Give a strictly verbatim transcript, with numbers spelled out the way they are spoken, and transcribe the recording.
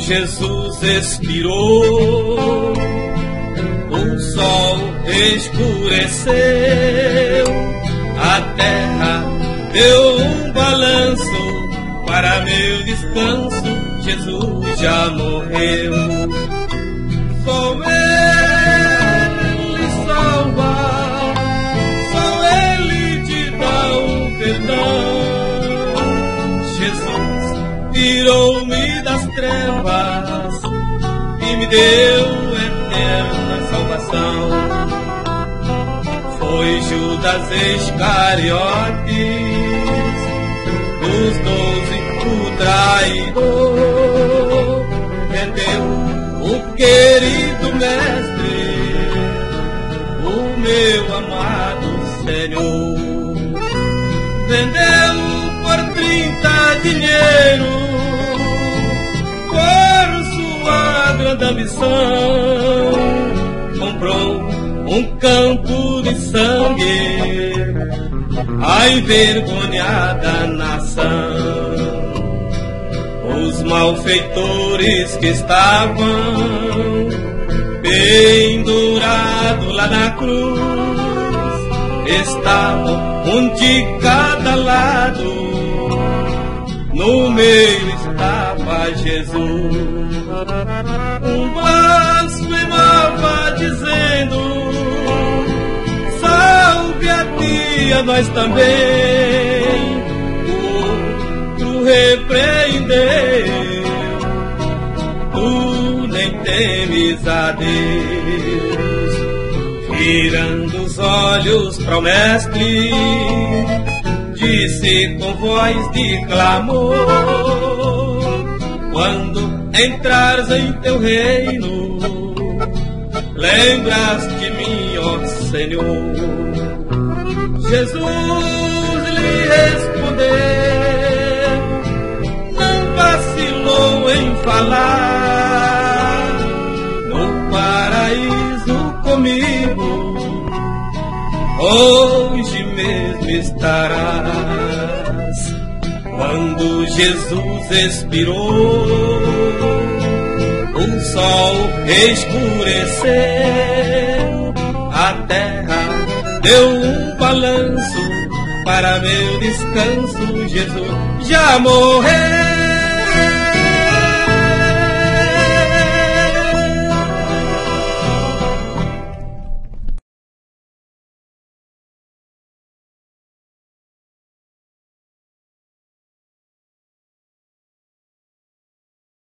Jesus expirou, o sol escureceu, a terra deu um balanço, para meu descanso Jesus já morreu. Só Ele salva, só Ele te dá o perdão. Jesus tirou-me das trevas e me deu eterna salvação. Foi Judas Iscariotes, dos doze o traidor, vendeu o querido mestre, o meu amado Senhor. Vendeu por trinta dinheiro, por sua grande ambição. Comprou um campo de sangue, a envergonhada nação. Os malfeitores que estavam pendurados lá na cruz estavam um de cada lado, no meio estava Jesus. Um blasfemava dizendo: salve a ti, a nós também. O outro repreendeu: tu nem temes a Deus. Virando os olhos para o mestre, disse com voz de clamor: quando entrares em teu reino, lembras de mim, ó Senhor. Jesus lhe respondeu, não vacilou em falar: no paraíso comigo hoje mesmo estarás. Quando Jesus expirou, o sol escureceu, a terra deu um balanço, para meu descanso Jesus já morreu.